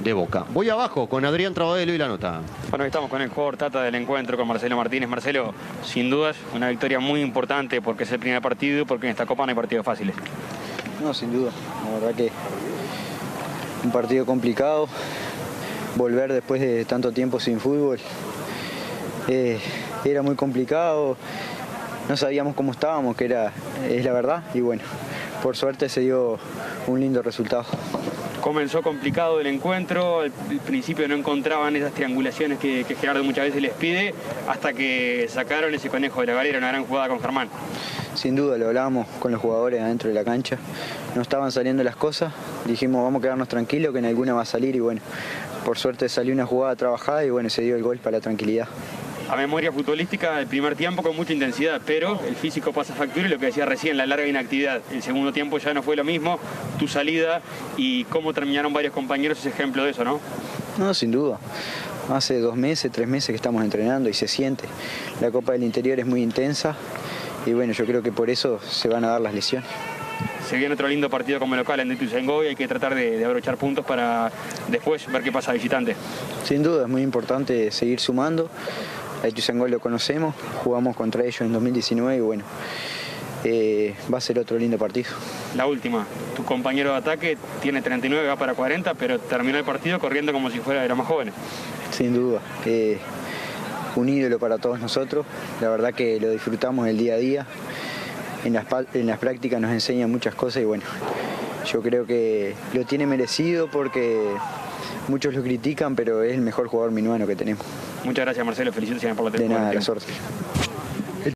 de Boca. Voy abajo con Adrián Trabadelo y la nota. Bueno, estamos con el jugador Tata del encuentro, con Marcelo Martínez. Marcelo, sin dudas, una victoria muy importante porque es el primer partido, porque en esta Copa no hay partidos fáciles. No, sin duda. La verdad que un partido complicado. Volver después de tanto tiempo sin fútbol era muy complicado. No sabíamos cómo estábamos, es la verdad. Y bueno, por suerte se dio un lindo resultado. Comenzó complicado el encuentro, al principio no encontraban esas triangulaciones que Gerardo muchas veces les pide, hasta que sacaron ese conejo de la galera, una gran jugada con Germán. Sin duda, lo hablábamos con los jugadores adentro de la cancha, no estaban saliendo las cosas, dijimos vamos a quedarnos tranquilos que en alguna va a salir y bueno, por suerte salió una jugada trabajada y bueno, se dio el gol para la tranquilidad. A memoria futbolística, el primer tiempo con mucha intensidad, pero el físico pasa factura y lo que decía recién, la larga inactividad. El segundo tiempo ya no fue lo mismo, tu salida y cómo terminaron varios compañeros es ejemplo de eso, ¿no? No, sin duda. Hace 2 meses, 3 meses que estamos entrenando y se siente. La Copa del Interior es muy intensa y bueno, yo creo que por eso se van a dar las lesiones. Se viene otro lindo partido como local en Ituzaingó y hay que tratar de abrochar puntos para después ver qué pasa visitante. Sin duda, es muy importante seguir sumando. A Ituzaingó lo conocemos, jugamos contra ellos en 2019 y bueno, va a ser otro lindo partido. La última, tu compañero de ataque tiene 39, va para 40, pero terminó el partido corriendo como si fuera de los más jóvenes. Sin duda, un ídolo para todos nosotros, la verdad que lo disfrutamos el día a día, en las prácticas nos enseña muchas cosas y bueno, yo creo que lo tiene merecido porque muchos lo critican, pero es el mejor jugador minuano que tenemos. Muchas gracias, Marcelo. Felicitaciones por la temporada. De nada, la suerte.